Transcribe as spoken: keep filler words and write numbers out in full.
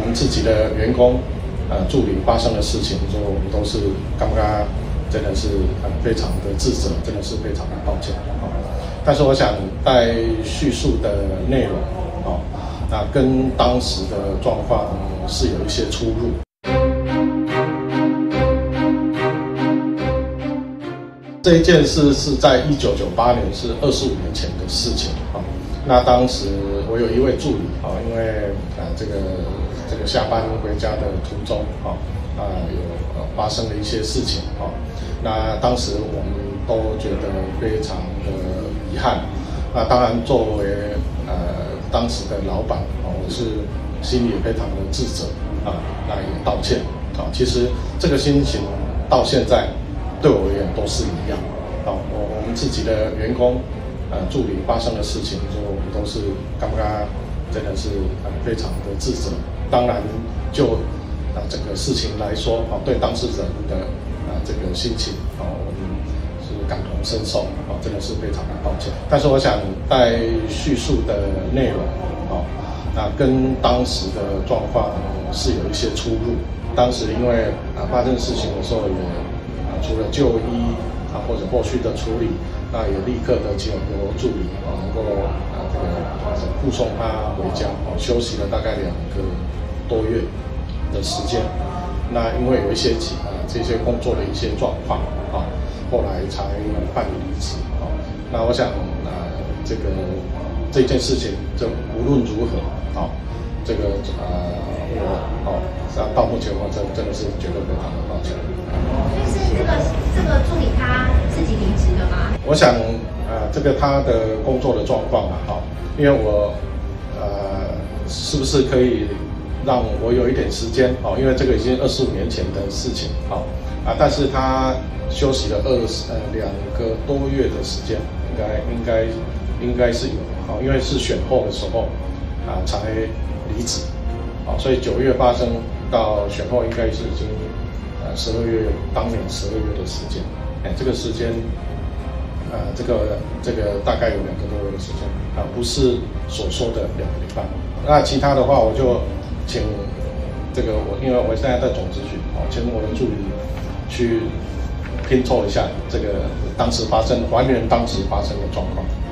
们自己的员工、呃助理发生的事情，就我们都是刚刚真的是呃非常的自责，真的是非常的抱歉啊。但是我想在叙述的内容啊，那跟当时的状况是有一些出入。这一件事是在一九九八年，是二十五年前的事情啊。那当时我有一位助理啊，因为啊这个这个下班回家的途中啊啊有呃发生了一些事情啊。那当时我们都觉得非常的遗憾。那当然作为呃当时的老板啊，我是心里也非常的自责啊，那也道歉啊。其实这个心情到现在对我而言都是一样啊。我我们自己的员工。呃，助理发生的事情，就我们都是刚刚真的是呃非常的自责。当然，就啊、呃、整个事情来说啊，对当事人的啊、呃、这个心情啊，我们是感同身受啊，真的是非常的抱歉。但是我想在叙述的内容啊，那跟当时的状况是有一些出入。当时因为啊发生事情的时候也啊除了就医啊或者后续的处理。那也立刻的请我助理啊，能够啊这个护送他回家啊，休息了大概两个多月的时间。那因为有一些啊这些工作的一些状况啊，后来才办理离职啊。那我想啊这个这件事情，就无论如何啊，这个啊我哦，到目前为止真的是觉得非常的抱歉。 所以是这个这个助理他自己离职的吗？ 我想，呃，这个他的工作的状况嘛，哈，因为我，呃，是不是可以让我有一点时间，哦，因为这个已经二十五年前的事情，好，啊，但是他休息了二十呃两个多月的时间，应该应该应该是有，好，因为是选后的时候，啊，才离职，好，所以九月发生到选后应该是已经。呃，十二月当年十二月的时间，哎，这个时间，呃，这个这个大概有两个多月的时间啊，不是所说的两个礼拜。那其他的话，我就请这个我，因为我现在在总咨询，哦，请我的助理去拼凑一下这个当时发生，还原当时发生的状况。